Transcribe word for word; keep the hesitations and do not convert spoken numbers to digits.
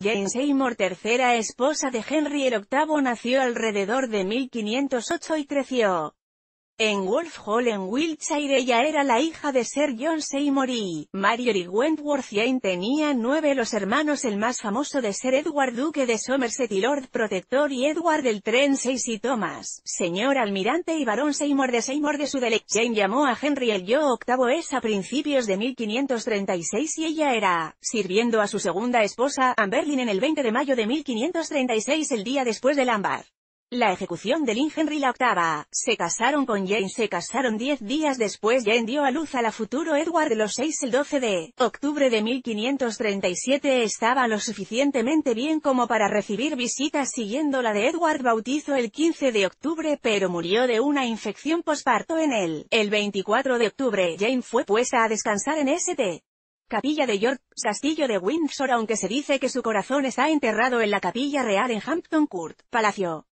Jane Seymour, tercera esposa de Henry el octavo, nació alrededor de mil quinientos ocho y creció en Wolf Hall en Wiltshire. Ella era la hija de Sir John Seymour y Marjorie Wentworth. Jane tenía nueve los hermanos, el más famoso de ser Edward, duque de Somerset y Lord Protector, y Edward el Trenseis y Thomas, señor almirante y barón Seymour de Seymour de Suddeley. Jane llamó a Henry el yo octavo es a principios de mil quinientos treinta y seis y ella era, sirviendo a su segunda esposa, Anne Boleyn, en el veinte de mayo de mil quinientos treinta y seis, el día después del ámbar. La ejecución de Lynn. Henry la octava se casaron con Jane. Se casaron diez días después. Jane dio a luz a la futuro Edward los seis. El doce de octubre de mil quinientos treinta y siete estaba lo suficientemente bien como para recibir visitas, siguiendo la de Edward. Bautizó el quince de octubre, pero murió de una infección posparto en él. El veinticuatro de octubre, Jane fue puesta a descansar en St. Capilla de York, Castillo de Windsor, aunque se dice que su corazón está enterrado en la Capilla Real en Hampton Court, Palacio